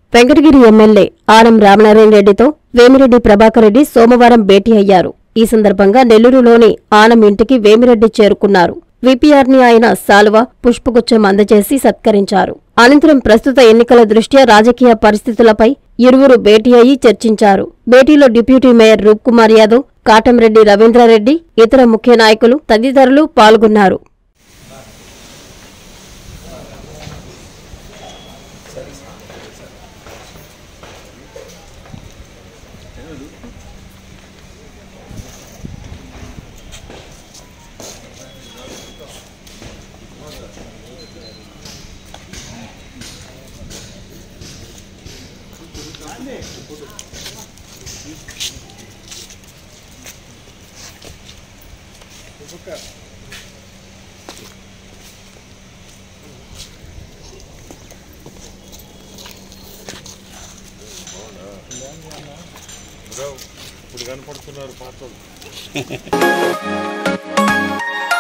Venkatagiri MLA Anam Ramanarayana రెడ్డితో వేమిరెడ్డి ప్రభాకర్ రెడ్డి సోమవారం భేటీ అయ్యారు. ఈ సందర్భంగా నెల్లూరులోని ఆనం ఇంటికి వేమిరెడ్డి చేరుకున్నారు. వీపీఆర్ని ఆయన శాలువ, పుష్పగుచ్చం అందజేసి సత్కరించారు. అనంతరం ప్రస్తుత ఎన్నికల దృష్ట్యా రాజకీయ పరిస్థితులపై ఇరువురు భేటీ అయి చర్చించారు. భేటీలో డిప్యూటీ మేయర్ రూప్ కుమార్ యాదవ్, కాటంరెడ్డి రవీంద్రారెడ్డి, ఇతర ముఖ్య నాయకులు తదితరులు పాల్గొన్నారు. ఇప్పుడు కనపడుతున్నారు పాత్రలు.